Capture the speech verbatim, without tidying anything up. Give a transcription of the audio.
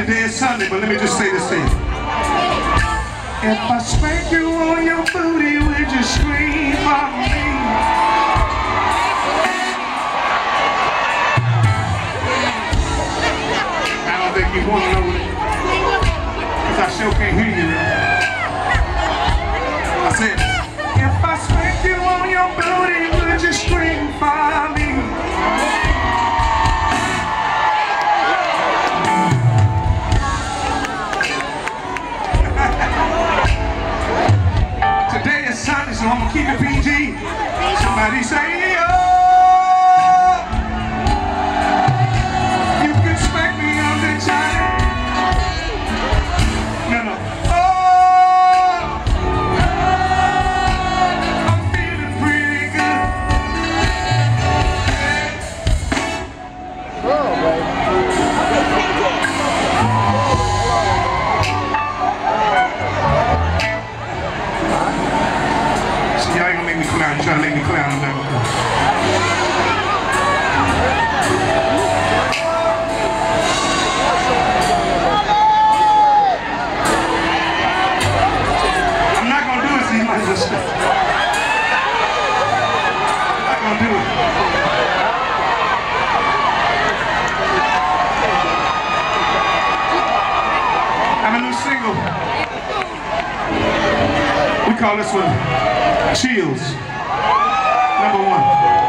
today is Sunday, but let me just say this to you. If I spank you on your booty, would you scream for me? I don't think you want to know it, because I sure can't hear you. I said, if I spank you on your booty, would you scream for me? Today is Sunday, so I'm gonna keep it P G. Somebody say, oh, you can spank me on the Johnny. No, no. Oh, I'm feeling pretty good. See, y'all ain't gonna make me clown. You try to make me clown, I'm not gonna clown. I'm not gonna do it, so you might just stay. I'm not gonna do it. I have a new single. We call this one Chills. Number one.